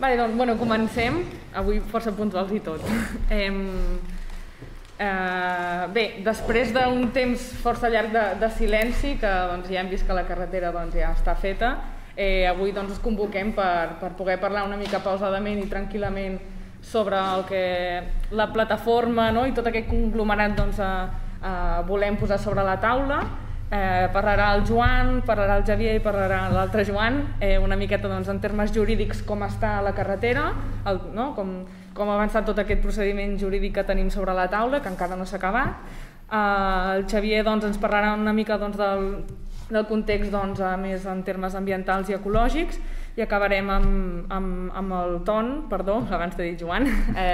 Doncs, comencem. Avui força puntuals i tot. Bé, després d'un temps força llarg de silenci, que ja hem vist que la carretera ja està feta, avui us convoquem per poder parlar una mica pausadament i tranquil·lament sobre el que la plataforma i tot aquest conglomerat volem posar sobre la taula. Parlarà el Joan, parlarà el Xavier i parlarà l'altre Joan una miqueta en termes jurídics com està la carretera, com ha avançat tot aquest procediment jurídic que tenim sobre la taula, que encara no s'ha acabat. El Xavier ens parlarà una mica del context més en termes ambientals i ecològics, i acabarem amb el Ton, perdó, abans t'he dit Joan,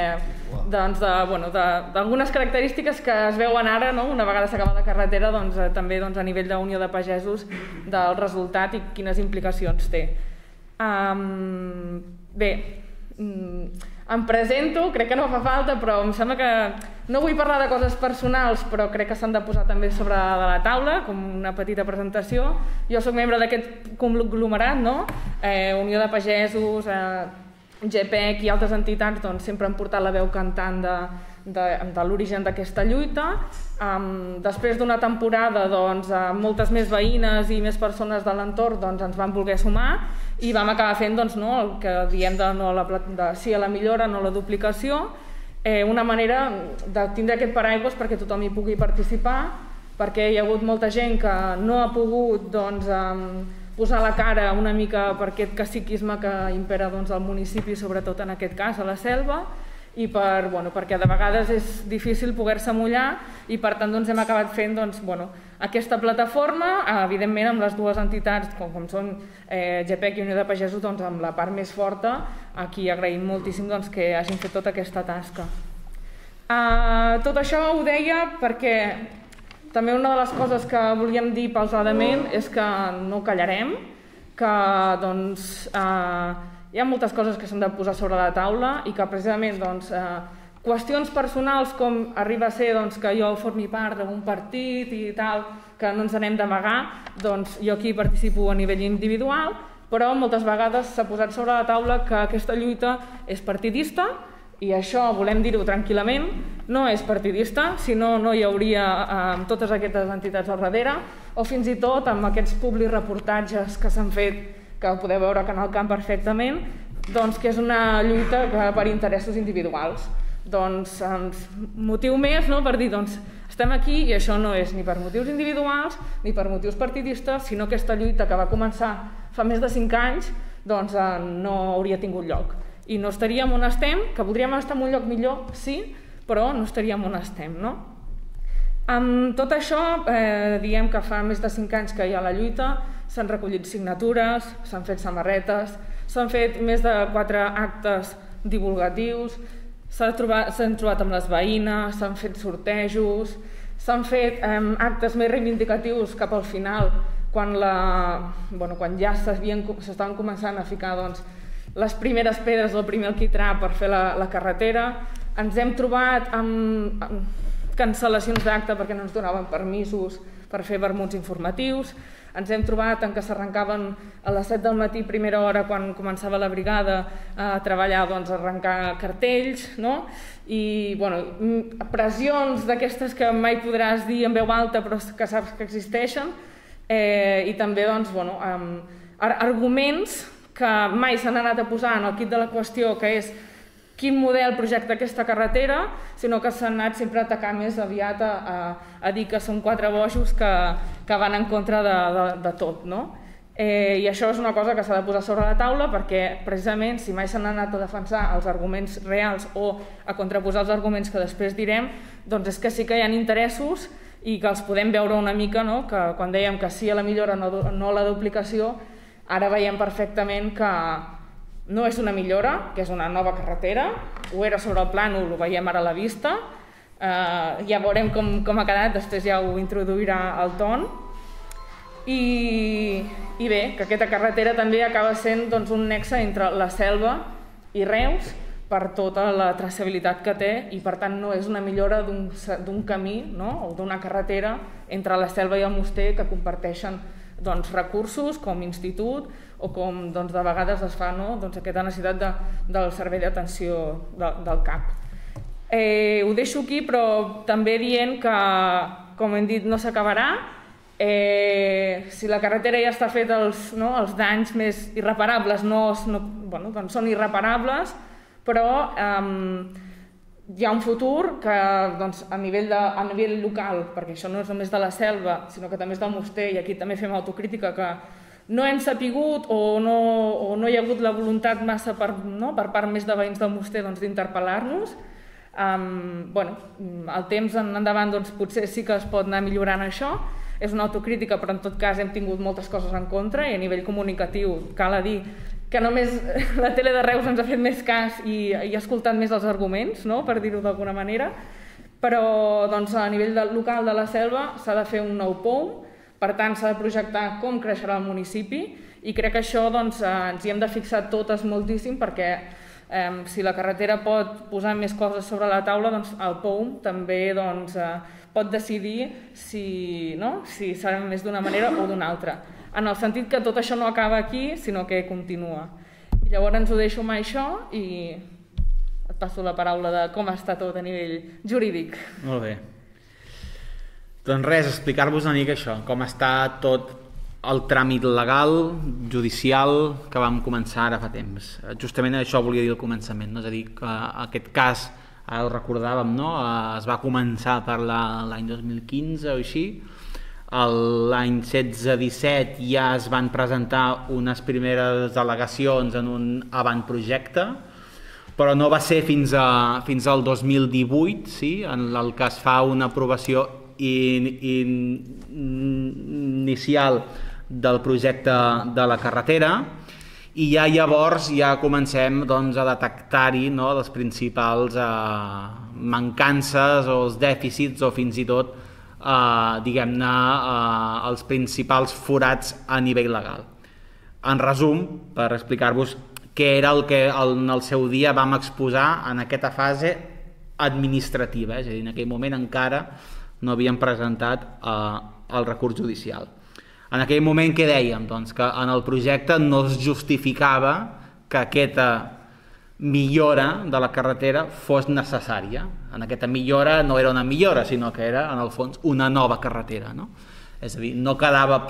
d'algunes característiques que es veuen ara, una vegada s'acaba la carretera, també a nivell d'Unió de Pagesos, del resultat i quines implicacions té. Bé, em presento, crec que no fa falta, però em sembla que no vull parlar de coses personals, però crec que s'han de posar també sobre de la taula, com una petita presentació. Jo soc membre d'aquest conglomerat, Unió de Pagesos, GPEC i altres entitats sempre han portat la veu cantant de l'origen d'aquesta lluita. Després d'una temporada amb moltes més veïnes i més persones de l'entorn ens van voler sumar i vam acabar fent el que diem de sí a la millora, no a la duplicació, una manera de tindre aquest paraigua perquè tothom hi pugui participar, perquè hi ha hagut molta gent que no ha pogut posar la cara una mica per aquest caciquisme que impera al municipi, sobretot en aquest cas a la Selva, i perquè de vegades és difícil poder-se mullar i per tant hem acabat fent aquesta plataforma, evidentment amb les dues entitats com són GPEC i Unió de Pagesos amb la part més forta, a qui agraïm moltíssim que hagin fet tota aquesta tasca. Tot això ho deia perquè també una de les coses que volíem dir pausadament és que no callarem, que hi ha moltes coses que s'han de posar sobre la taula i que precisament qüestions personals com arriba a ser que jo formi part d'un partit i tal, que no ens anem d'amagar, jo aquí participo a nivell individual, però moltes vegades s'ha posat sobre la taula que aquesta lluita és partidista i això, volem dir-ho tranquil·lament, no és partidista, si no, no hi hauria totes aquestes entitats al darrere, o fins i tot amb aquests publireportatges que s'han fet, que ho podeu veure a Canal Camp perfectament, que és una lluita per interessos individuals. Motiu més per dir, estem aquí i això no és ni per motius individuals ni per motius partidistes, sinó que aquesta lluita que va començar fa més de 5 anys no hauria tingut lloc. I no estaríem on estem, que podríem estar en un lloc millor, sí, però no estaríem on estem, Amb tot això, diem que fa més de 5 anys que hi ha la lluita, s'han recollit signatures, s'han fet samarretes, s'han fet més de 4 actes divulgatius, s'han trobat amb les veïnes, s'han fet sortejos, s'han fet actes més reivindicatius cap al final, quan ja s'estaven començant a ficar les primeres pedres, el primer alquitrà per fer la carretera. Ens hem trobat amb cancel·lacions d'acte perquè no ens donaven permisos per fer vermuts informatius. Ens hem trobat en què s'arrencaven a les 7 del matí, primera hora, quan començava la brigada a treballar, a arrencar cartells, i pressions d'aquestes que mai podràs dir en veu alta però que saps que existeixen, i també arguments que mai s'han anat a posar en el quid de la qüestió, que és quin model projecta aquesta carretera, sinó que s'han anat sempre a atacar més aviat a dir que són 4 bojos que van en contra de tot. I això és una cosa que s'ha de posar sobre la taula perquè precisament si mai s'han anat a defensar els arguments reals o a contraposar els arguments que després direm, doncs és que sí que hi ha interessos i que els podem veure una mica, que quan dèiem que sí a la millora no a la duplicació, ara veiem perfectament que no és una millora, que és una nova carretera, ho era sobre el plànol, ho veiem ara a la vista, ja veurem com ha quedat, després ja ho introduirà el Ton. I bé, que aquesta carretera també acaba sent un nexe entre la Selva i Reus per tota la traçabilitat que té i per tant no és una millora d'un camí o d'una carretera entre la Selva i el Moster que comparteixen recursos com institut o com de vegades es fa aquesta necessitat del servei d'atenció del CAP. Ho deixo aquí, però també dient que, com hem dit, no s'acabarà. Si la carretera ja està feta, els danys més irreparables són irreparables, però hi ha un futur que a nivell local, perquè això no és només de la Selva, sinó que també és del Musté, i aquí també fem autocrítica, que no hem sapigut o no hi ha hagut la voluntat massa per part més de veïns del Musté d'interpel·lar-nos. El temps endavant potser sí que es pot anar millorant això, és una autocrítica, però en tot cas hem tingut moltes coses en contra, i a nivell comunicatiu cal dir que només la tele de Reus ens ha fet més cas i ha escoltat més els arguments, per dir-ho d'alguna manera, però a nivell local de la Selva s'ha de fer un nou POM, per tant s'ha de projectar com creixerà el municipi, i crec que això ens hi hem de fixar totes moltíssim, perquè si la carretera pot posar més coses sobre la taula, el POM també pot decidir si serà més d'una manera o d'una altra, en el sentit que tot això no acaba aquí, sinó que continua. I llavors ho deixo amb això i et passo la paraula de com està tot a nivell jurídic. Molt bé. Doncs res, explicar-vos una mica això, com està tot el tràmit legal, judicial, que vam començar ara fa temps. Justament això volia dir al començament, és a dir, que aquest cas, ara el recordàvem, es va començar a parlar l'any 2015 o així, l'any 16-17 ja es van presentar unes primeres al·legacions en un avantprojecte, però no va ser fins al 2018, sí, en el que es fa una aprovació inicial del projecte de la carretera, i ja llavors comencem a detectar-hi les principals mancances o els dèficits o fins i tot diguem-ne els principals forats a nivell legal. En resum, per explicar-vos què era el que en el seu dia vam exposar en aquesta fase administrativa, és a dir, en aquell moment encara no havíem presentat el recurs judicial. En aquell moment què dèiem? Doncs que en el projecte no es justificava que aquesta millora de la carretera fos necessària. En aquesta millora no era una millora, sinó que era, en el fons, una nova carretera. És a dir, no quedava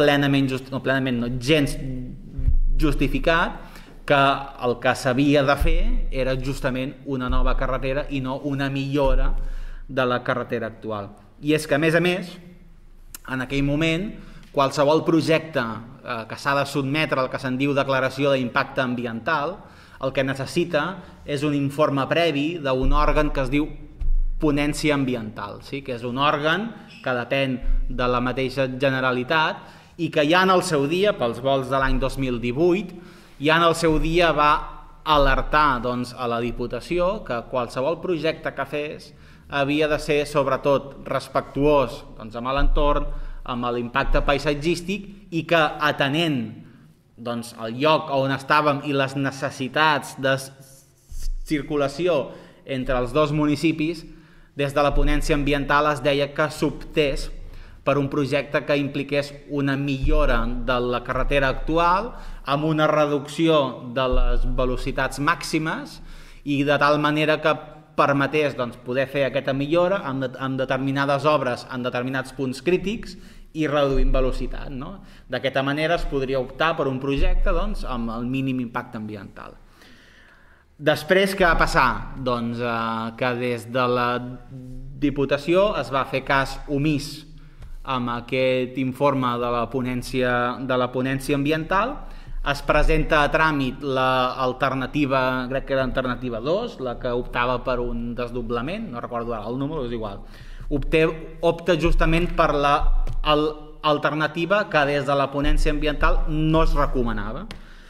gens justificat que el que s'havia de fer era justament una nova carretera i no una millora de la carretera actual. I és que, a més, en aquell moment, qualsevol projecte que s'ha de sotmetre al que se'n diu declaració d'impacte ambiental, el que necessita és un informe previ d'un òrgan que es diu ponència ambiental, que és un òrgan que depèn de la mateixa Generalitat i que ja en el seu dia, pels vols de l'any 2018, ja en el seu dia va alertar a la Diputació que qualsevol projecte que fes havia de ser sobretot respectuós amb l'entorn, amb l'impacte paisatgístic, i que atenent el lloc on estàvem i les necessitats de circulació entre els dos municipis, des de la ponència ambiental es deia que s'optés per un projecte que impliqués una millora de la carretera actual amb una reducció de les velocitats màximes i de tal manera que permetés poder fer aquesta millora amb determinades obres en determinats punts crítics i reduint velocitat. D'aquesta manera es podria optar per un projecte amb el mínim impacte ambiental. Després, què va passar? Que des de la Diputació es va fer cas omís amb aquest informe de la ponència ambiental, es presenta a tràmit l'alternativa, crec que era l'alternativa 2, la que optava per un desdoblament, no recordo ara el número, és igual. Opta justament per l'alternativa que des de la ponència ambiental no es recomanava.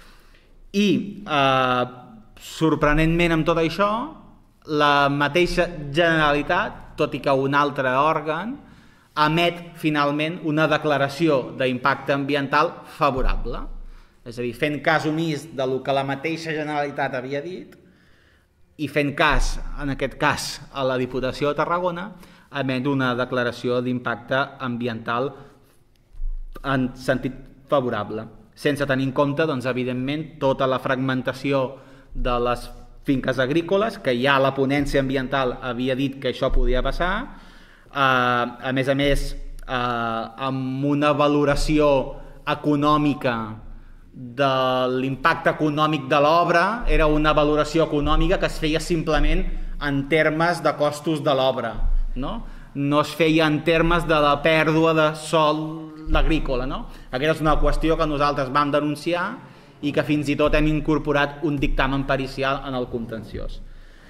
I, sorprenentment amb tot això, la mateixa Generalitat, tot i que un altre òrgan, emet finalment una declaració d'impacte ambiental favorable. És a dir, fent cas omís del que la mateixa Generalitat havia dit i fent cas, en aquest cas, a la Diputació de Tarragona, emet una declaració d'impacte ambiental en sentit favorable. sense tenir en compte, doncs, evidentment, tota la fragmentació de les finques agrícoles, que ja la ponència ambiental havia dit que això podia passar, a més, amb una valoració econòmica de l'impacte econòmic de l'obra, era una valoració econòmica que es feia simplement en termes de costos de l'obra, no es feia en termes de la pèrdua de sòl agrícola. Aquesta és una qüestió que nosaltres vam denunciar i que fins i tot hem incorporat un dictamen pericial en el contenciós.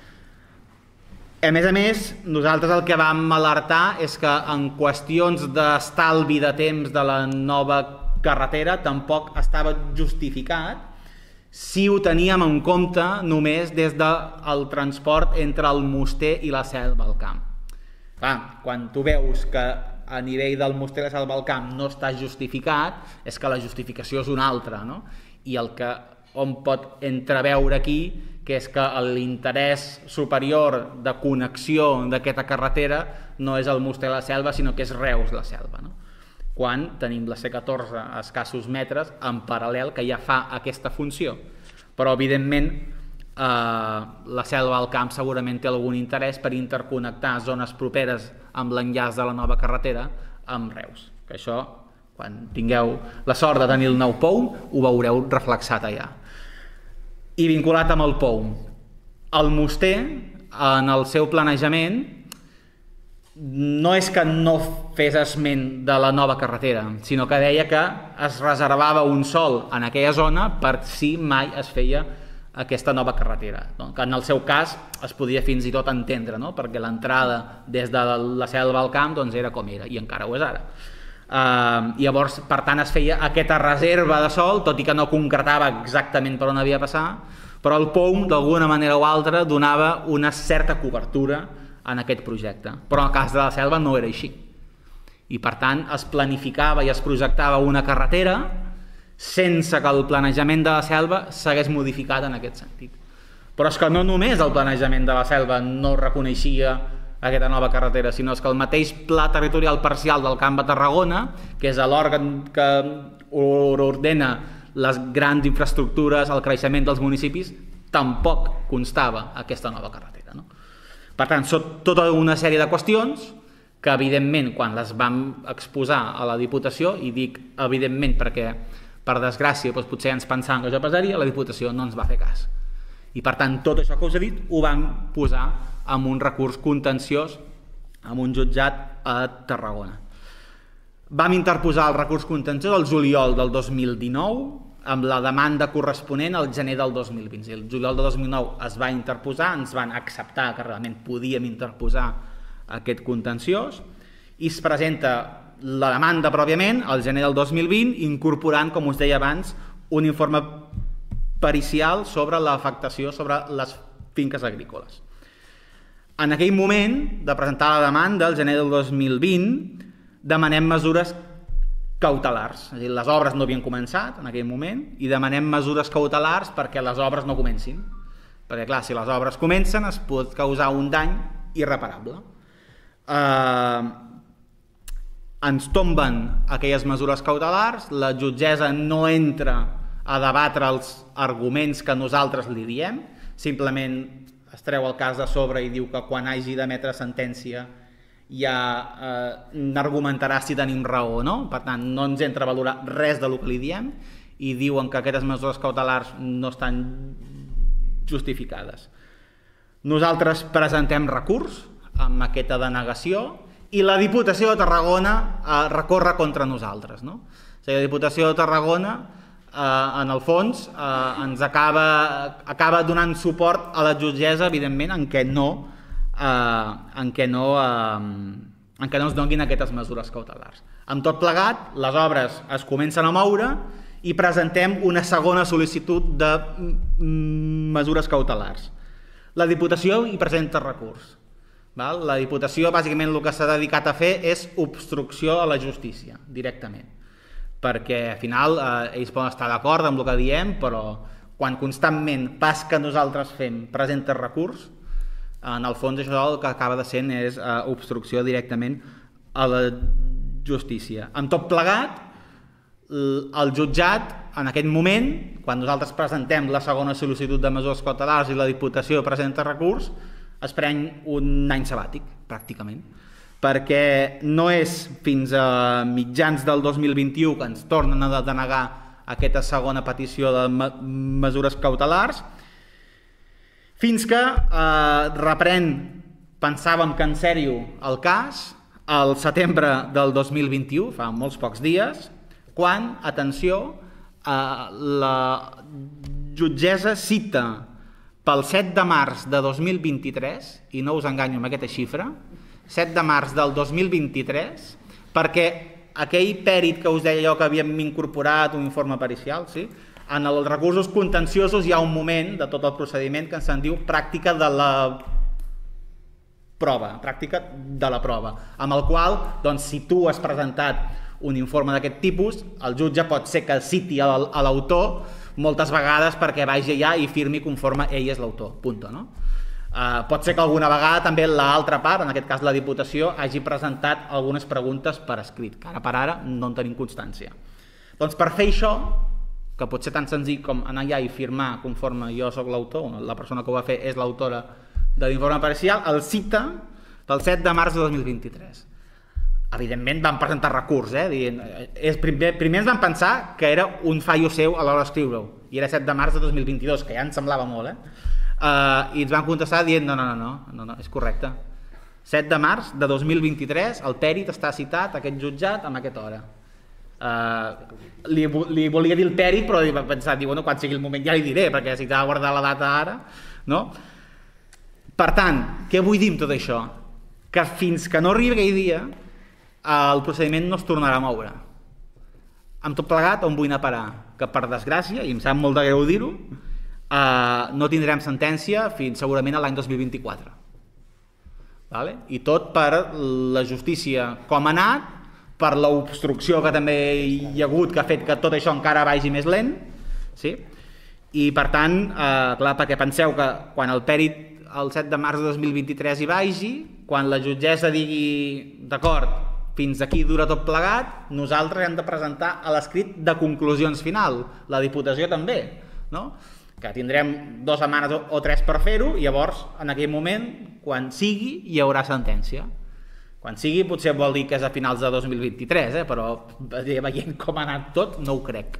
A més, nosaltres el que vam alertar és que en qüestions d'estalvi de temps de la nova carretera tampoc estava justificat si ho teníem en compte només des del transport entre el Muster i la Selva al Camp. Quan tu veus que a nivell del Muster i la Selva al Camp no està justificat, és que la justificació és una altra, i el que hom pot entreveure aquí, que és que l'interès superior de connexió d'aquesta carretera no és el Muster i la Selva, sinó que és Reus la Selva, quan tenim la C14 a escassos metres en paral·lel que ja fa aquesta funció. Però, evidentment, la Selva al Camp segurament té algun interès per interconnectar zones properes amb l'enllaç de la nova carretera amb Reus. Que això, quan tingueu la sort de tenir el nou POUM, ho veureu reflexat allà. I vinculat amb el POUM, el Muster, en el seu planejament, no és que no fes esment de la nova carretera, sinó que deia que es reservava un sòl en aquella zona per si mai es feia aquesta nova carretera, que en el seu cas es podia fins i tot entendre, perquè l'entrada des de la Selva al Camp era com era, i encara ho és ara. Llavors, per tant, es feia aquesta reserva de sòl, tot i que no concretava exactament per on havia de passar, però el POUM, d'alguna manera o altra, donava una certa cobertura en aquest projecte. Però en el cas de la Selva no era així. I, per tant, es planificava i es projectava una carretera sense que el planejament de la Selva s'hagués modificat en aquest sentit. Però és que no només el planejament de la Selva no reconeixia aquesta nova carretera, sinó que el mateix Pla Territorial Parcial del Camp de Tarragona, que és l'òrgan que ordena les grans infraestructures, el creixement dels municipis, tampoc constava aquesta nova carretera. Per tant, són tota una sèrie de qüestions que, evidentment, quan les vam exposar a la Diputació, i dic evidentment perquè, per desgràcia, potser ens pensàvem que això passaria, la Diputació no ens va fer cas. I, per tant, tot això que us he dit ho vam posar amb un recurs contenciós amb un jutjat a Tarragona. Vam interposar el recurs contenciós el juliol del 2019 amb la demanda corresponent al gener del 2020. El juliol del 2009 es va interposar, ens van acceptar que realment podíem interposar aquest contenciós i es presenta la demanda pròpiament al gener del 2020 incorporant, com us deia abans, un informe pericial sobre l'afectació sobre les finques agrícoles. En aquell moment de presentar la demanda, al gener del 2020, demanem mesures cautelars. És a dir, les obres no havien començat en aquell moment i demanem mesures cautelars perquè les obres no comencin. Perquè, clar, si les obres comencen es pot causar un dany irreparable. Ens tomben aquelles mesures cautelars, la jutgessa no entra a debatre els arguments que nosaltres li diem, simplement es treu el cas de sobre i diu que quan hagi d'emetre sentència ja n'argumentarà si tenim raó o no. Per tant, no ens entra a valorar res del que li diem i diuen que aquestes mesures cautelars no estan justificades. Nosaltres presentem recurs amb aquesta denegació i la Diputació de Tarragona recorre contra nosaltres. És a dir, la Diputació de Tarragona, en el fons, ens acaba donant suport a la jutgessa, evidentment, en què no es donin aquestes mesures cautelars. Amb tot plegat, les obres es comencen a moure i presentem una segona sol·licitud de mesures cautelars. La Diputació hi presenta recurs. La Diputació, bàsicament, el que s'ha dedicat a fer és obstrucció a la justícia, directament. Perquè, al final, ells poden estar d'acord amb el que diem, però quan constantment pas que nosaltres fem presenta recurs, en el fons això el que acaba de ser és obstrucció directament a la justícia. Amb tot plegat, el jutjat, en aquest moment, quan nosaltres presentem la segona sol·licitud de mesures cautelars i la Diputació presenta recurs, es pren un any sabàtic, pràcticament, perquè no és fins a mitjans del 2021 que ens tornen a denegar aquesta segona petició de mesures cautelars, fins que reprèn, pensàvem que en sèrio, el cas, al setembre del 2021, fa molts pocs dies, quan, atenció, la jutgessa cita pel 7 de març de 2023, i no us enganyo amb aquesta xifra, 7 de març del 2023, perquè aquell pèrit que us deia jo que havíem incorporat un informe pericial, sí? En els recursos contenciosos hi ha un moment de tot el procediment que se'n diu pràctica de la prova, amb el qual, doncs, si tu has presentat un informe d'aquest tipus, el jutge pot ser que citi a l'autor moltes vegades perquè vagi allà i firmi conforme ell és l'autor, punto, no? Pot ser que alguna vegada també l'altra part, en aquest cas la Diputació, hagi presentat algunes preguntes per escrit, que ara per ara no en tenim constància. Doncs per fer això, que pot ser tan senzill com anar allà i firmar conforme jo sóc l'autor, la persona que ho va fer és l'autora de l'informe pericial, el cita pel 7 de març de 2023. Evidentment van presentar recurs, dient, primer ens van pensar que era un fallo seu a l'hora d'escriure-ho, i era 7 de març de 2022, que ja ens semblava molt, i ens van contestar dient no, és correcte. 7 de març de 2023, el pèrit està citat a aquest jutjat amb aquesta hora. Li volia dir el pèrit, però va pensar, quan sigui el moment ja li diré, perquè si t'ha de guardar la data ara, no? Per tant, què vull dir amb tot això? Que fins que no arribi aquell dia, el procediment no es tornarà a moure. Amb tot plegat, on vull anar a parar? Que per desgràcia, i em sap molt de greu dir-ho, no tindrem sentència fins segurament a l'any 2024. I tot per la justícia com ha anat, per l'obstrucció que també hi ha hagut, que ha fet que tot això encara vagi més lent, i per tant, clar, perquè penseu que quan el pèrit el 7 de març de 2023 hi vagi, quan la jutgessa digui d'acord, fins aquí dura tot plegat, nosaltres hem de presentar a l'escrit de conclusions final, la Diputació també, que tindrem 2 setmanes o 3 per fer-ho, i llavors, en aquell moment, quan sigui, hi haurà sentència. Quan sigui potser vol dir que és a finals de 2023, però veient com ha anat tot, no ho crec.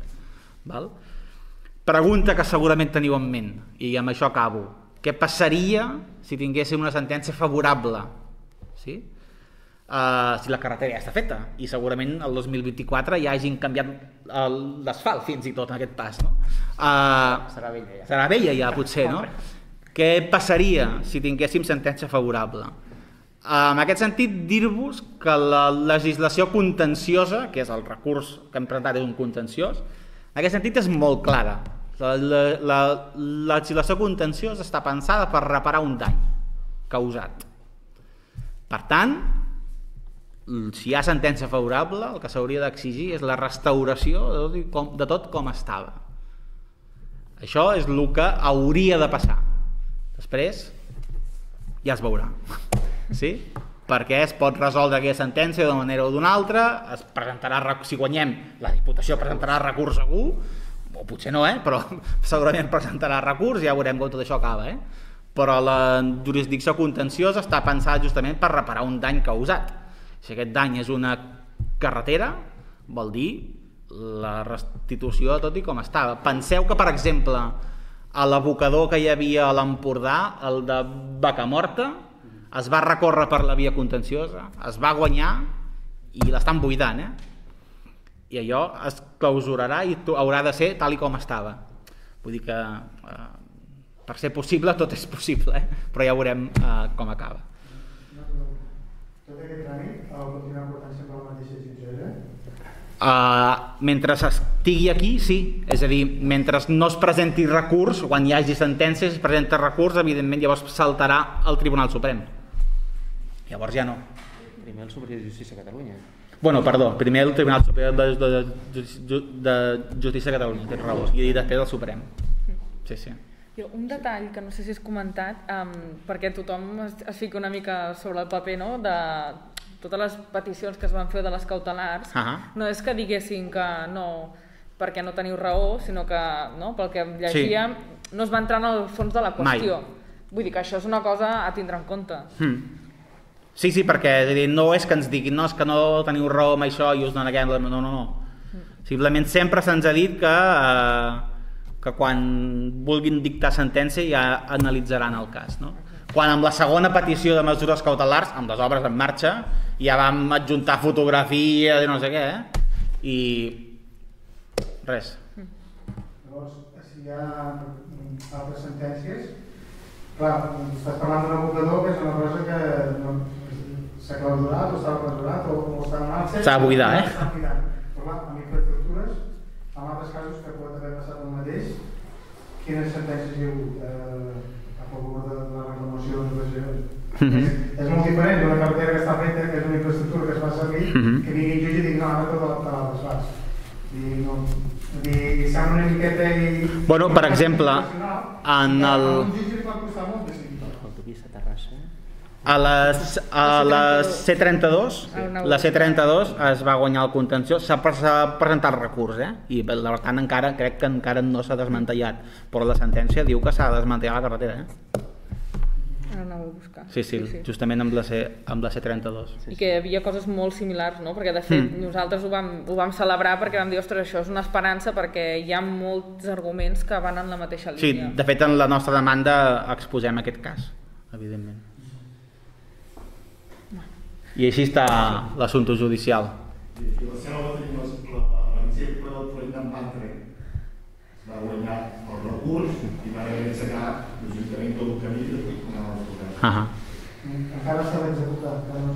Pregunta que segurament teniu en ment, i amb això acabo. Què passaria si tinguéssim una sentència favorable? Si la carretera ja està feta, i segurament el 2024 ja hagin canviat l'asfalt fins i tot en aquest pas. Serà vella ja, potser, no? Què passaria si tinguéssim sentència favorable? En aquest sentit, dir-vos que la legislació contenciosa, que és el recurs que hem presentat és un contenciós, en aquest sentit és molt clara. La legislació contenciosa està pensada per reparar un dany causat. Per tant, si hi ha sentència favorable, el que s'hauria d'exigir és la restauració de tot com estava. Això és el que hauria de passar. Després ja es veurà. Perquè es pot resoldre aquella sentència d'una manera o d'una altra, es presentarà, si guanyem, la Diputació presentarà recurs segur, o potser no, però segurament presentarà recurs, ja veurem com tot això acaba. Però la jurisdicció contenciosa està pensada justament per reparar un dany causat. Si aquest dany és una carretera, vol dir la restitució de tot i com estava. Penseu que, per exemple, a l'abocador que hi havia a l'Empordà, el de Vacamorta, es va recórrer per la via contenciosa, es va guanyar i l'estan buidant, i allò es clausurarà i haurà de ser tal i com estava. Vull dir que per ser possible tot és possible, però ja veurem com acaba. Tot aquest tràmit el continuarà portant sempre la mateixa jutgessa? Mentre estigui aquí, sí. És a dir, mentre no es presenti recurs, quan hi hagi sentència, si es presenta recurs, evidentment llavors saltarà al Tribunal Suprem. Llavors ja no. Primer el Superior de Justícia de Catalunya. Bueno, perdó, primer el Tribunal Superior de Justícia de Catalunya, tens raó, i després el Suprem. Sí. Un detall que no sé si és comentat, perquè tothom es fica una mica sobre el paper, no? totes les peticions que es van fer de les cautelars, no és que diguessin que no, perquè no teniu raó, sinó que, no, pel que llegíem, no es va entrar en el fons de la qüestió. Vull dir que això és una cosa a tindre en compte. Sí, perquè no és que ens diguin no, és que no teniu raó amb això i us neguem, no. Simplement sempre se'ns ha dit que quan vulguin dictar sentència ja analitzaran el cas, no? Quan amb la segona petició de mesures cautelars, amb les obres en marxa, ja vam adjuntar fotografies i no sé què, i res. Llavors, si hi ha altres sentències, clar, estàs parlant d'un abocador que és una cosa que s'ha clausurat o s'ha clausurat o està en marxa. S'ha de buidar, Està buidant. Però clar, amb infraestructures, en altres casos que pot haver passat el mateix, quines sentències hi ha hagut a favor de la reclamació de és molt diferent d'una carretera que està feta, que és una infraestructura que es fa servir, que vingui el jutge i digui no, ara tot la desfas. I sembla una miqueta i... Bueno, per exemple, en el... Un jutge li pot costar molt de seguir. L'autopista Terrassa. A la C32, la C32 es va guanyar el contenció, s'ha presentat el recurs, i per tant encara crec que encara no s'ha desmantellat, però la sentència diu que s'ha de desmantellar la carretera. Ara anava a buscar. Sí, justament amb la C32. I que hi havia coses molt similars, no? Perquè de fet nosaltres ho vam celebrar perquè vam dir, ostres, això és una esperança perquè hi ha molts arguments que van en la mateixa línia. Sí, de fet en la nostra demanda exposem aquest cas, evidentment. I així està l'assumpte judicial. I la Selva tenim l'exemple del Ferdinand Bantre. Es va guanyar el recurs i va haver d'ensenyar l'Ajuntament tot el camí de tot com a l'Ajuntament. Encara s'ha d'executar.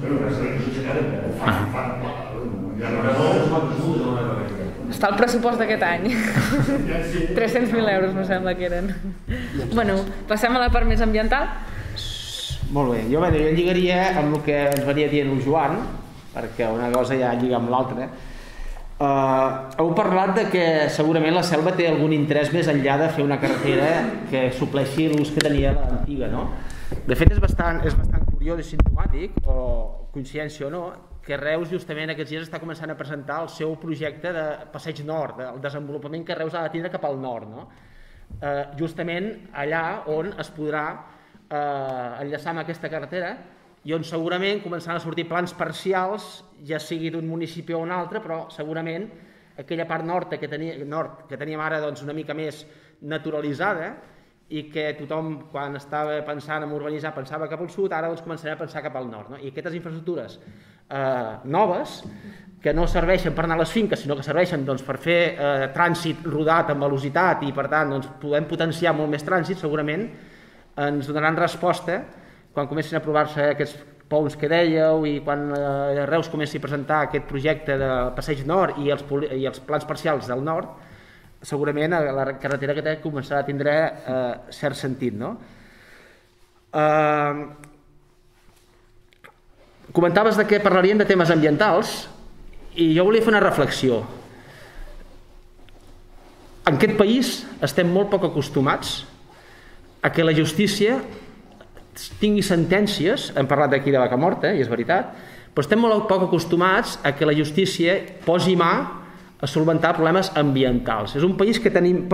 Està el pressupost d'aquest any. 300.000 euros, me sembla que eren. Bueno, passem a la part més ambiental. Molt bé, jo lligaria amb el que ens venia dient el Joan, perquè una cosa ja lliga amb l'altra. Heu parlat de que segurament la Selva té algun interès més enllà de fer una carretera que supleixi l'ús que tenia l'antiga, no? De fet, és bastant curiós i simptomàtic, o coincidència o no, que Reus justament aquests dies està començant a presentar el seu projecte de passeig nord, el desenvolupament que Reus ha de tindre cap al nord, no? Justament allà on es podrà enllaçar amb aquesta carretera i on segurament començaran a sortir plans parcials, ja sigui d'un municipi o un altre, però segurament aquella part nord que teníem ara una mica més naturalitzada i que tothom quan estava pensant en urbanitzar pensava cap al sud, ara començarem a pensar cap al nord. I aquestes infraestructures noves que no serveixen per anar a les finques, sinó que serveixen per fer trànsit rodat amb velocitat i per tant podem potenciar molt més trànsit, segurament ens donaran resposta quan comencin a aprovar-se aquests ponts que dèieu i quan Reus comenci a presentar aquest projecte de passeig nord i els plans parcials del nord, segurament la carretera que començarà a tindre cert sentit. Comentaves que parlaríem de temes ambientals i jo volia fer una reflexió. En aquest país estem molt poc acostumats a que la justícia tingui sentències, hem parlat d'aquí de Vacamorta, i és veritat, però estem molt poc acostumats a que la justícia posi mà a solventar problemes ambientals. És un país que tenim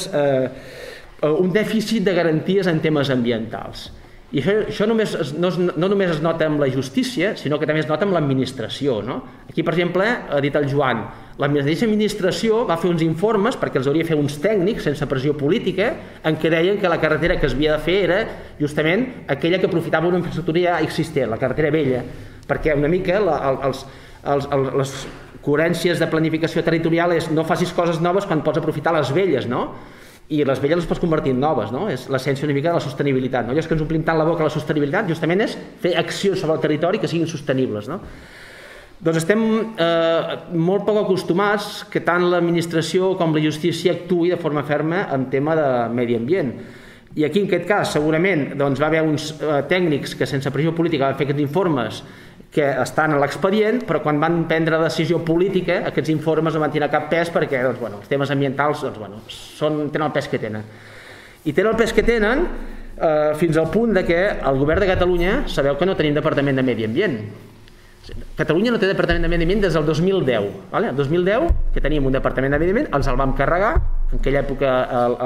un dèficit de garanties en temes ambientals. I això no només es nota amb la justícia, sinó que també es nota amb l'administració. Aquí, per exemple, ha dit el Joan, la mateixa administració va fer uns informes, perquè els hauria de fer uns tècnics, sense pressió política, en què deien que la carretera que es havia de fer era justament aquella que aprofitava una infraestructura ja existent, la carretera vella, perquè una mica les coherències de planificació territorial és no facis coses noves quan pots aprofitar les velles, i les velles les pots convertir en noves, és l'essència una mica de la sostenibilitat. Allò és que ens omplim tant la boca la sostenibilitat, justament és fer accions sobre el territori que siguin sostenibles. Doncs estem molt poc acostumats que tant l'administració com la justícia actuï de forma ferma en tema de medi ambient. I aquí, en aquest cas, segurament va haver uns tècnics que sense pressió política van fer aquests informes que estan a l'expedient, però quan van prendre la decisió política, aquests informes no van tenir cap pes perquè els temes ambientals tenen el pes que tenen. I tenen el pes que tenen fins al punt que el govern de Catalunya sabeu que no tenim departament de medi ambient. Catalunya no té departament de Medi Ambient des del 2010. El 2010, que teníem un departament de Medi Ambient, ens el vam carregar, en aquella època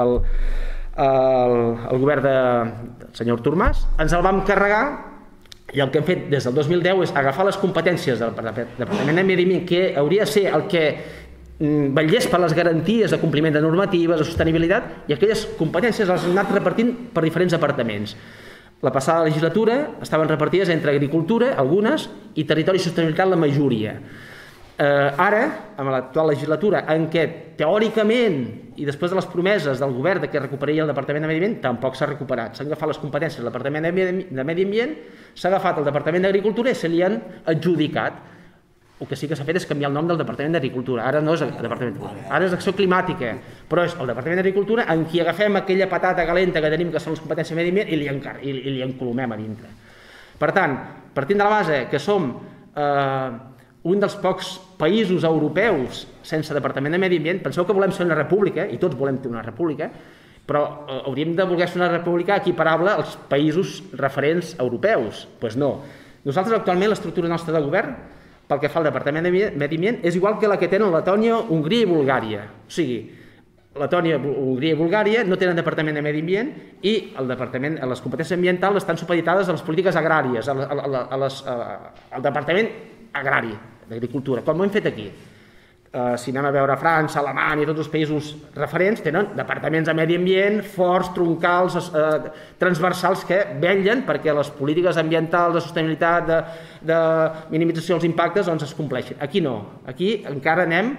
el govern del senyor Artur Mas, ens el vam carregar, i el que hem fet des del 2010 és agafar les competències del departament de Medi Ambient, que hauria de ser el que vetllés per les garanties de compliment de normatives, de sostenibilitat, i aquelles competències les han anat repartint per diferents departaments. La passada legislatura estaven repartides entre agricultura, algunes, i territori i sostenibilitat, la majoria. Ara, amb l'actual legislatura, en què teòricament, i després de les promeses del govern que recuperaria el Departament de Medi Ambient, tampoc s'ha recuperat. S'han agafat les competències del Departament de Medi Ambient, s'ha agafat el Departament d'Agricultura i se li han adjudicat. El que sí que s'ha fet és canviar el nom del Departament d'Agricultura. Ara no és el Departament d'Agricultura, ara és Acció Climàtica, però és el Departament d'Agricultura en qui agafem aquella patata calenta que tenim, que són les competències de Medi Ambient, i li encolomem a dintre. Per tant, partint de la base que som un dels pocs països europeus sense Departament de Medi Ambient, penseu que volem ser una república, i tots volem tenir una república, però hauríem de voler ser una república equiparable als països referents europeus. Doncs no. Nosaltres actualment l'estructura nostra de govern, pel que fa al Departament de Medi Ambient, és igual que la que tenen Letònia, Hongria i Bulgària. O sigui, Letònia, Hongria i Bulgària no tenen Departament de Medi Ambient i les competències ambientals estan supeditades a les polítiques agràries, al Departament Agrari, d'Agricultura, com ho hem fet aquí. Si anem a veure França, Alemanya i tots els països referents, tenen departaments de medi ambient forts, troncals, transversals, que vetllen perquè les polítiques ambientals, de sostenibilitat, de minimització dels impactes, es compleixin. Aquí no. Aquí encara anem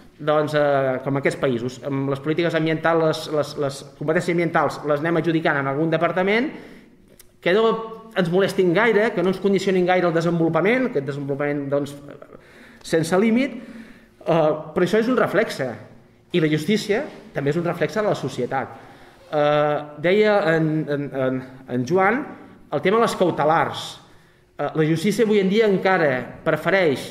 com aquests països. Amb les polítiques ambientals, les competències ambientals les anem adjudicant en algun departament, que no ens molestin gaire, que no ens condicionin gaire el desenvolupament, aquest desenvolupament sense límit, però això és un reflexe, i la justícia també és un reflexe de la societat. Deia en Joan el tema de les cautelars. La justícia avui en dia encara prefereix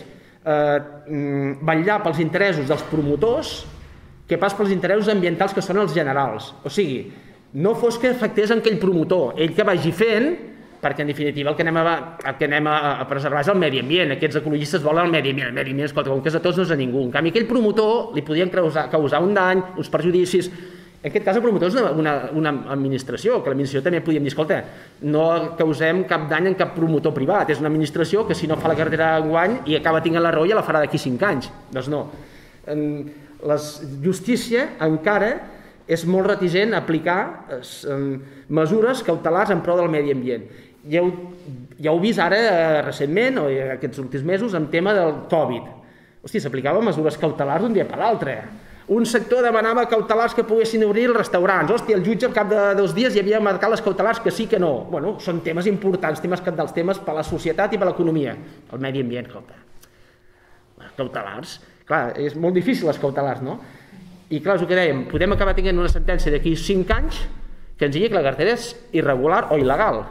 vetllar pels interessos dels promotors que pas pels interessos ambientals que són els generals. O sigui, no fos que afectés aquell promotor, ell que vagi fent, perquè en definitiva el que anem a preservar és el medi ambient. Aquests ecologistes volen el medi ambient. El medi ambient, escolta, com que és de tots no és de ningú. En canvi, aquell promotor li podien causar un dany, uns perjudicis. En aquest cas el promotor és una administració, que l'administració també podíem dir, escolta, no causem cap dany en cap promotor privat, és una administració que si no fa la carretera enguany i acaba tinguent la raó ja la farà d'aquí 5 anys. Doncs no. La justícia encara és molt reticent a aplicar mesures cautelars en pro del medi ambient. Ja heu vist ara recentment, o aquests últims mesos, en tema del Covid. Hòstia, s'aplicaven mesures cautelars d'un dia per l'altre. Un sector demanava cautelars que poguessin obrir els restaurants. Hòstia, el jutge al cap de 2 dies ja havia marcat les cautelars que sí que no. Bueno, són temes importants, temes cabdals, temes per a la societat i per a l'economia. El medi ambient, escolta. Cautelars. Clar, és molt difícil les cautelars, no? I clar, és el que dèiem, podem acabar tenint una sentència d'aquí 5 anys que ens digui que la carretera és irregular o il·legal.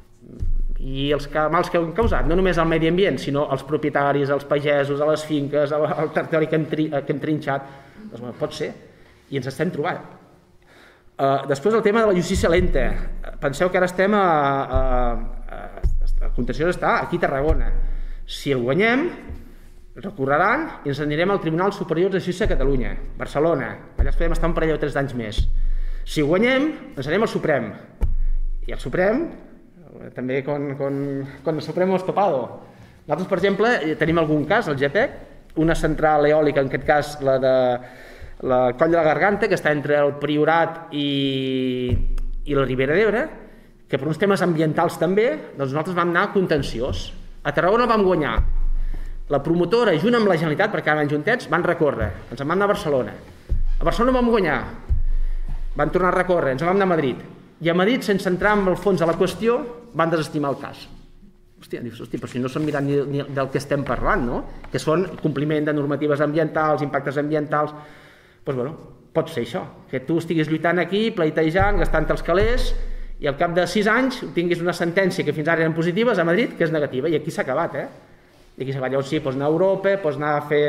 I els mals que han causat, no només al medi ambient, sinó als propietaris, als pagesos, a les finques, al territori que hem trinxat. Doncs bueno, pot ser, i ens estem trobant. Després el tema de la justícia lenta. Penseu que ara estem el contenciós està aquí a Tarragona. Si el guanyem, recorreran i ens anirem al Tribunal Superior de Justícia de Catalunya, Barcelona. Allà es podem estar un parell o 3 d'anys més. Si guanyem, ens anem al Suprem. I el Suprem, també con el Supremo estopado. Nosaltres, per exemple, tenim algun cas, el GEPEC, una central eòlica, en aquest cas la de la Coll de la Garganta, que està entre el Priorat i la Ribera d'Ebre, que per uns temes ambientals també, doncs nosaltres vam anar contenciós. A Tarragona vam guanyar. La promotora, junt amb la Generalitat, perquè anaven juntets, van recórrer. Ens en vam anar a Barcelona. A Barcelona vam guanyar. Van tornar a recórrer, ens en vam anar a Madrid. I a Madrid, sense entrar en el fons de la qüestió, van desestimar el cas. Hòstia, però si no són mirant ni del que estem parlant, no? Que són compliment de normatives ambientals, impactes ambientals. Doncs bueno, pot ser això, que tu estiguis lluitant aquí, pleitejant, gastant els calés, i al cap de 6 anys tinguis una sentència que fins ara eren positives a Madrid, que és negativa, i aquí s'ha acabat, I aquí s'ha acabat. Llavors sí, pots anar a Europa, pots anar a fer...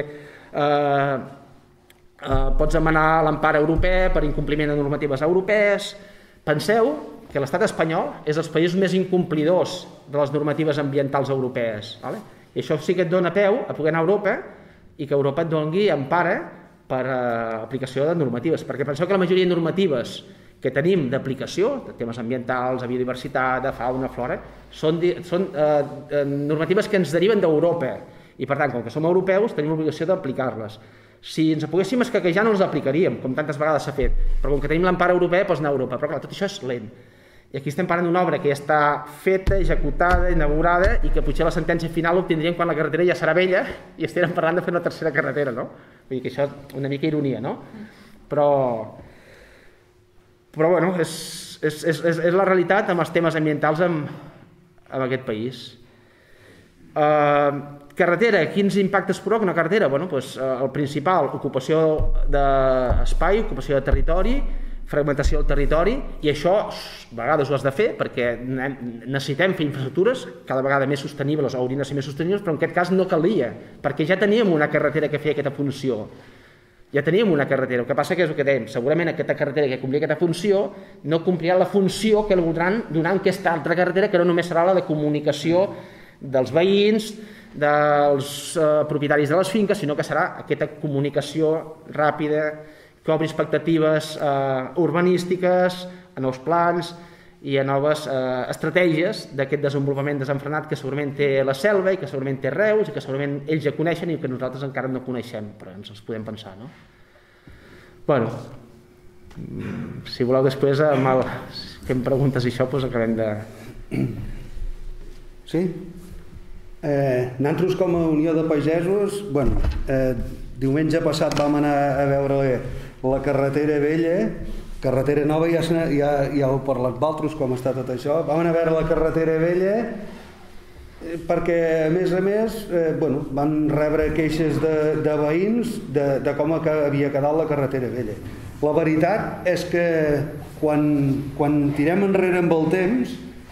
pots demanar l'empara europea per incompliment de normatives europees. Penseu que l'estat espanyol és dels països més incomplidors de les normatives ambientals europees. I I això sí que et dona peu a poder anar a Europa i que Europa et doni empara per aplicació de normatives, perquè penseu que la majoria de normatives que tenim d'aplicació, de temes ambientals, de biodiversitat, de fauna, flora, són normatives que ens deriven d'Europa i per tant, com que som europeus, tenim l'obligació d'aplicar-les. Si ens poguéssim escaquejar no les aplicaríem, com tantes vegades s'ha fet, però com que tenim l'empara europea, doncs anar a Europa. Però clar, tot això és lent. I aquí estem parlant d'una obra que ja està feta, executada, inaugurada i que potser la sentència final l'obtindríem quan la carretera ja serà vella i estarem parlant de fer una tercera carretera, no? Vull dir que això és una mica ironia, no? Però bueno, és la realitat amb els temes ambientals en aquest país. Carretera, quins impactes provoca una carretera? Bueno, doncs, el principal, ocupació d'espai, ocupació de territori, fragmentació del territori, i això a vegades ho has de fer perquè necessitem fer infraestructures cada vegada més sostenibles o haurien de ser més sostenibles, però en aquest cas no calia, perquè ja teníem una carretera que feia aquesta funció. Ja teníem una carretera, el que passa que és el que dèiem, segurament aquesta carretera que complia aquesta funció no complirà la funció que la voldran donar en aquesta altra carretera, que no només serà la de comunicació dels veïns, dels propietaris de les finques, sinó que serà aquesta comunicació ràpida, que obri expectatives urbanístiques, a nous plans i a noves estratègies d'aquest desenvolupament desenfrenat que segurament té la Selva i que segurament té Reus i que segurament ells ja coneixen i que nosaltres encara no coneixem, però ens els podem pensar, no? Bueno, si voleu després que em preguntes això, doncs acabem de... Sí? Nosaltres com a Unió de Pagesos, bueno, diumenge passat vam anar a veure la carretera vella, carretera nova ja heu parlat vosaltres com està tot això, vam anar a veure la carretera vella perquè a més van rebre queixes de veïns de com havia quedat la carretera vella. La veritat és que quan tirem enrere amb el temps,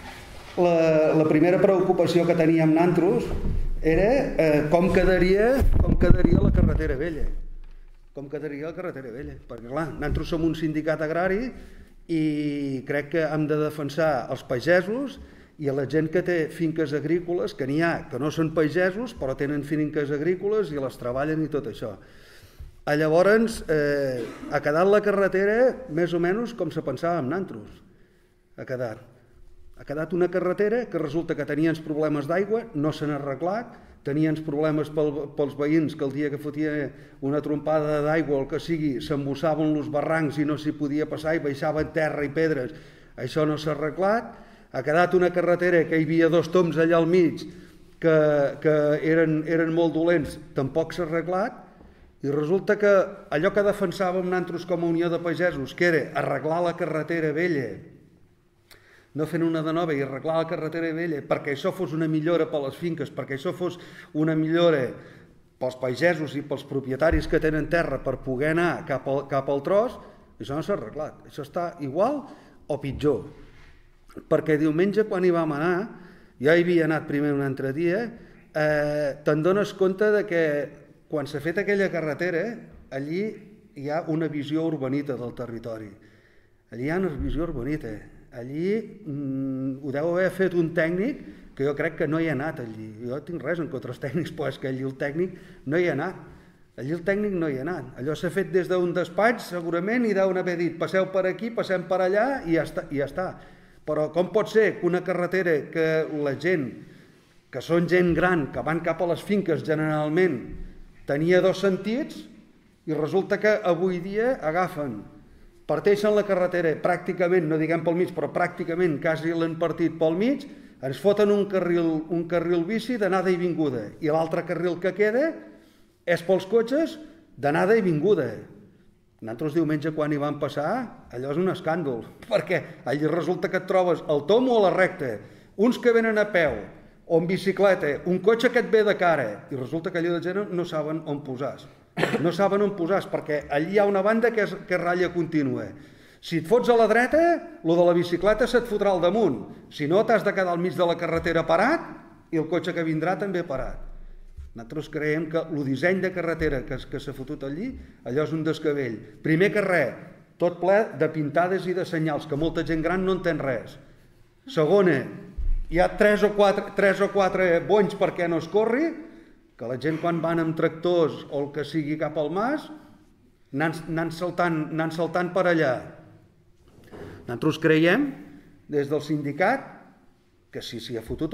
la primera preocupació que teníem nosaltres era com quedaria la carretera vella. Com quedaria la carretera vella. Perquè clar, nosaltres som un sindicat agrari i crec que hem de defensar els pagesos i a la gent que té finques agrícoles, que n'hi ha que no són pagesos però tenen finques agrícoles i les treballen i tot això. Llavors ha quedat la carretera més o menys com se pensava amb nosaltres. Ha quedat una carretera que resulta que tenien problemes d'aigua, no s'han arreglat, tenien problemes pels veïns que el dia que fotia una trompada d'aigua o el que sigui s'embossaven els barrancs i no s'hi podia passar i baixaven terra i pedres. Això no s'ha arreglat. Ha quedat una carretera que hi havia dos toms allà al mig que eren molt dolents, tampoc s'ha arreglat. I resulta que allò que defensàvem nosaltres com a Unió de Pagesos, que era arreglar la carretera vella, no fent una de nova i arreglar la carretera vella perquè això fos una millora per les finques, perquè això fos una millora pels pagesos i pels propietaris que tenen terra per poder anar cap al tros, això no s'ha arreglat. Això està igual o pitjor. Perquè diumenge quan hi vam anar, jo hi havia anat primer un altre dia, te'n dones compte que quan s'ha fet aquella carretera, allí hi ha una visió urbanita del territori. Allí hi ha una visió urbanita. Allí ho deu haver fet un tècnic que jo crec que no hi ha anat allí. Jo tinc res en contra els tècnics, però és que allí el tècnic no hi ha anat. Allí el tècnic no hi ha anat. Allò s'ha fet des d'un despatx, segurament, i deuen haver dit passeu per aquí, passem per allà i ja està. Però com pot ser que una carretera que la gent, que són gent gran, que van cap a les finques generalment, tenia dos sentits i resulta que avui dia parteixen la carretera pràcticament, no diguem pel mig, però pràcticament quasi l'han partit pel mig, ens foten un carril bici d'anada i vinguda i l'altre carril que queda és pels cotxes d'anada i vinguda. Nosaltres diumenge quan hi vam passar, allò és un escàndol, perquè allà resulta que et trobes al tom o a la recta, uns que venen a peu o en bicicleta, un cotxe que et ve de cara, i resulta que allò de gent no saben on posar. No saben on posar, perquè allí hi ha una banda que és ratlla contínua. Si et fots a la dreta, lo de la bicicleta se't fotrà al damunt. Si no, t'has de quedar al mig de la carretera parat i el cotxe que vindrà també parat. Nosaltres creiem que el disseny de carretera que s'ha fotut allí, allò és un descabell. Primer que res, tot ple de pintades i de senyals, que molta gent gran no entén res. Segona, hi ha 3 o 4 bonys perquè no es corri, que la gent quan van amb tractors o el que sigui cap al mas, anant saltant per allà. Nosaltres creiem, des del sindicat, que si s'hi ha fotut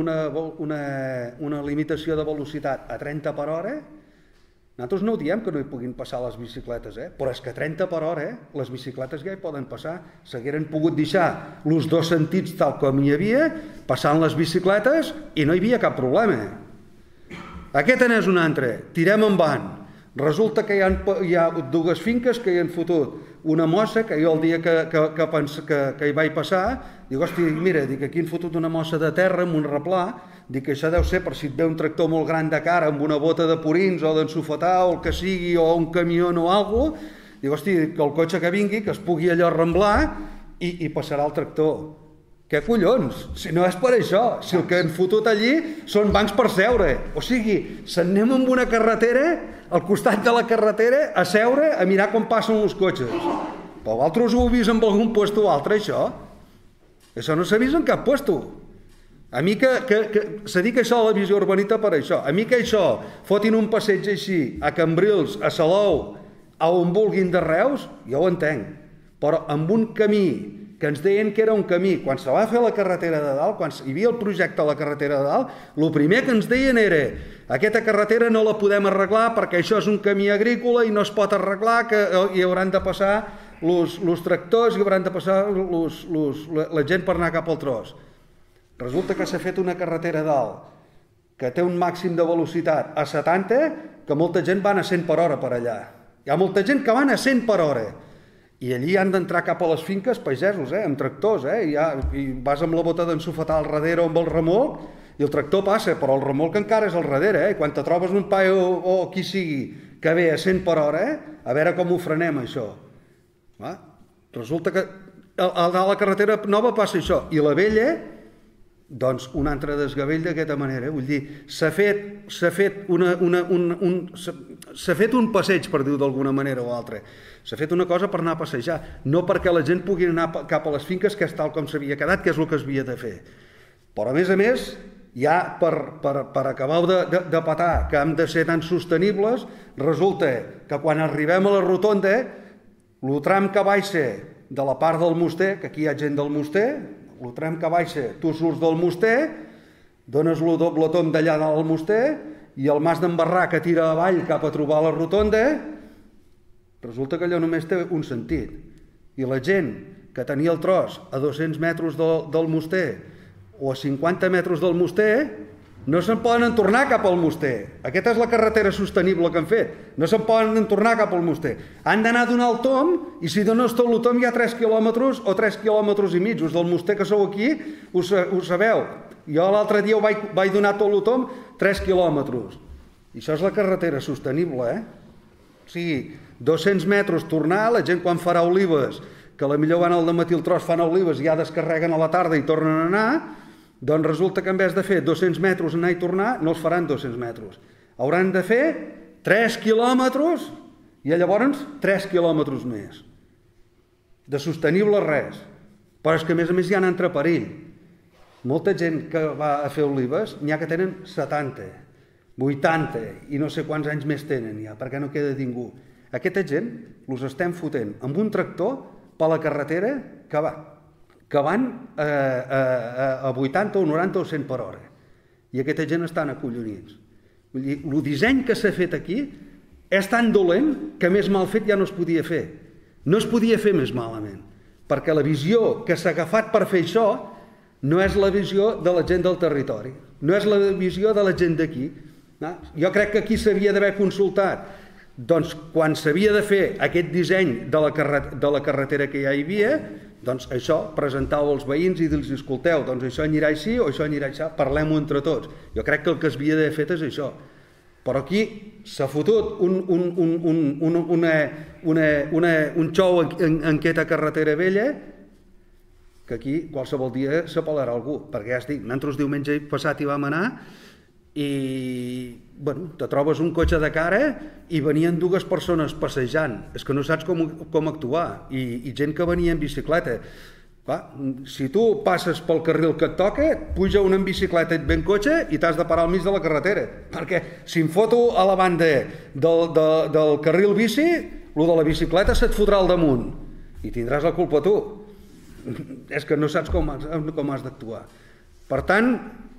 una limitació de velocitat a 30 per hora, nosaltres no ho diem que no hi puguin passar les bicicletes, però és que a 30 per hora les bicicletes ja hi poden passar. S'hagueren pogut deixar els dos sentits tal com hi havia, passant les bicicletes i no hi havia cap problema. Aquest n'és un altre, tirem endavant. Resulta que hi ha dues finques que hi han fotut una mossa, que jo el dia que hi vaig passar, dic, hosti, mira, aquí han fotut una mossa de terra amb un replà, dic que això deu ser per si et ve un tractor molt gran de cara amb una bota de purins o d'ensofetar o el que sigui, o un camió o alguna cosa, dic, hosti, que el cotxe que vingui, que es pugui allò remblar i passarà el tractor. Què collons? Si no és per això, si el que han fotut allí són bancs per seure. O sigui, s'anem amb una carretera, al costat de la carretera, a seure, a mirar com passen els cotxes. Però vosaltres ho heu vist en algun lloc o altre, això? Això no s'ha vist en cap lloc. A mi que se diu que això a la visió urbanita per això. A mi que això fotin un passeig així, a Cambrils, a Salou, a on vulguin de Reus, jo ho entenc. Però amb un camí que ens deien que era un camí, quan se va fer la carretera de dalt, quan hi havia el projecte a la carretera de dalt, el primer que ens deien era aquesta carretera no la podem arreglar perquè això és un camí agrícola i no es pot arreglar, que hi hauran de passar els tractors i hauran de passar la gent per anar cap al tros. Resulta que s'ha fet una carretera dalt que té un màxim de velocitat a 70, que molta gent van a 100 per hora per allà. Hi ha molta gent que van a 100 per hora. I allí han d'entrar cap a les finques pagesos, amb tractors, i vas amb la bota d'ensofetar al darrere o amb el remolc, i el tractor passa, però el remolc encara és al darrere, i quan te trobes un paio o qui sigui que ve a 100 per hora, a veure com ho frenem, això. Resulta que a la carretera nova passa això, i la vella, doncs un altre desgavell d'aquesta manera. Vull dir, s'ha fet un passeig, per dir-ho d'alguna manera o altra. S'ha fet una cosa per anar a passejar, no perquè la gent pugui anar cap a les finques, que és tal com s'havia quedat, que és el que s'havia de fer. Però, a més, ja per acabar de petar que hem de ser tan sostenibles, resulta que quan arribem a la rotonda, el tram que baixa de la part del Muster, que aquí hi ha gent del Muster, el tram que baixa, tu surts del Muster, dones el doble tomb d'allà dalt al Muster, i el mas d'en Barrà que tira avall cap a trobar la rotonda, resulta que allò només té un sentit. I la gent que tenia el tros a 200 metres del Muster o a 50 metres del Muster, no se'n poden tornar cap al Muster. Aquesta és la carretera sostenible que han fet. No se'n poden tornar cap al Muster. Han d'anar a donar el tomb, i si dones tot el tomb hi ha 3 quilòmetres o 3 quilòmetres i mig. Us del Muster que sou aquí, ho sabeu. Jo l'altre dia vaig donar tot el tomb 3 quilòmetres. I això és la carretera sostenible, O sigui, 200 metres tornar, la gent quan farà olives, que potser van al dematí al tros, fan olives i ja descarreguen a la tarda i tornen a anar, doncs resulta que en vez de fer 200 metres anar i tornar, no els faran 200 metres. Hauran de fer 3 quilòmetres i llavors 3 quilòmetres més. De sostenible res. Però és que a més hi ha entre perill. Molta gent que va a fer olives n'hi ha que tenen 70, 80 i no sé quants anys més tenen ja, perquè no queda ningú. Aquesta gent els estem fotent amb un tractor per la carretera que van a 80 o 90 o 100 per hora. I aquesta gent estan acollonits. Vull dir, el disseny que s'ha fet aquí és tan dolent que més mal fet ja no es podia fer. No es podia fer més malament, perquè la visió que s'ha agafat per fer això no és la visió de la gent del territori, no és la visió de la gent d'aquí. Jo crec que aquí s'havia d'haver consultat, doncs quan s'havia de fer aquest disseny de la carretera que ja hi havia, doncs això, presentau als veïns i dir-los, escolteu, doncs això anirà així o això anirà així, parlem-ho entre tots. Jo crec que el que s'havia d'haver fet és això. Però aquí s'ha fotut un xou en aquesta carretera vella que aquí qualsevol dia s'apelarà algú, perquè ja es dic, nosaltres diumenge passat hi vam anar i te trobes un cotxe de cara i venien dues persones passejant, és que no saps com actuar, i gent que venia en bicicleta. Si tu passes pel carril que et toca, puja una en bicicleta i et ve en cotxe i t'has de parar al mig de la carretera. Perquè si em foto a la banda del carril bici, el de la bicicleta se't fotrà al damunt i tindràs la culpa tu. És que no saps com has d'actuar. Per tant,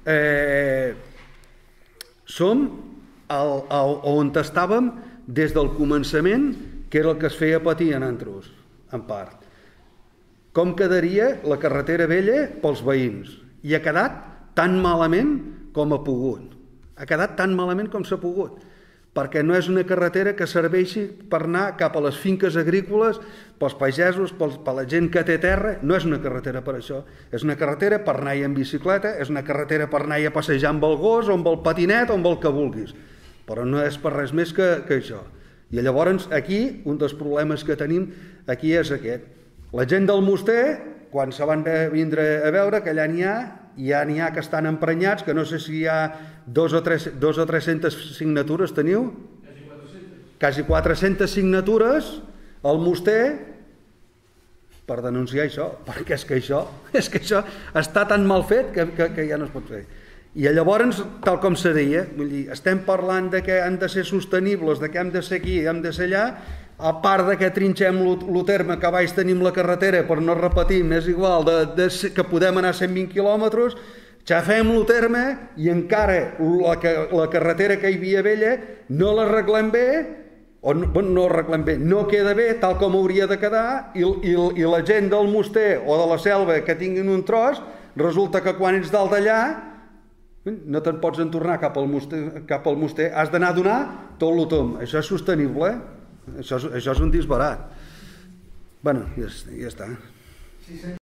som on estàvem des del començament, que era el que es feia patir a nosaltres, en part. Com quedaria la carretera vella pels veïns? I ha quedat tan malament com ha pogut. Ha quedat tan malament com s'ha pogut. Perquè no és una carretera que serveixi per anar cap a les finques agrícoles, pels pagesos, per la gent que té terra. No és una carretera per això. És una carretera per anar-hi en bicicleta, és una carretera per anar-hi a passejar amb el gos, o amb el patinet, o amb el que vulguis. Però no és per res més que això. I llavors aquí, un dels problemes que tenim aquí és aquest. La gent del Muster, quan se van vindre a veure que allà n'hi ha que estan emprenyats, que no sé si hi ha 200 o 300 signatures teniu? Quasi 400 signatures al Muster per denunciar això, perquè és que això està tan mal fet que ja no es pot fer. I llavors, tal com se deia, vull dir, estem parlant de que han de ser sostenibles, de que hem de ser aquí, hem de ser allà, a part de que trinxem el terme que baix tenim la carretera, per no repetir, és igual, que podem anar 120 quilòmetres, xafem el terme i encara la carretera que hi havia vella no l'arreglem bé, o no l'arreglem bé, no queda bé tal com hauria de quedar, i la gent del Muster o de la Selva que tinguin un tros, resulta que quan ets dalt d'allà no te'n pots entornar cap al Muster, has d'anar a donar tot el tom. Això és sostenible, això és un disbarat. Bueno, ja està.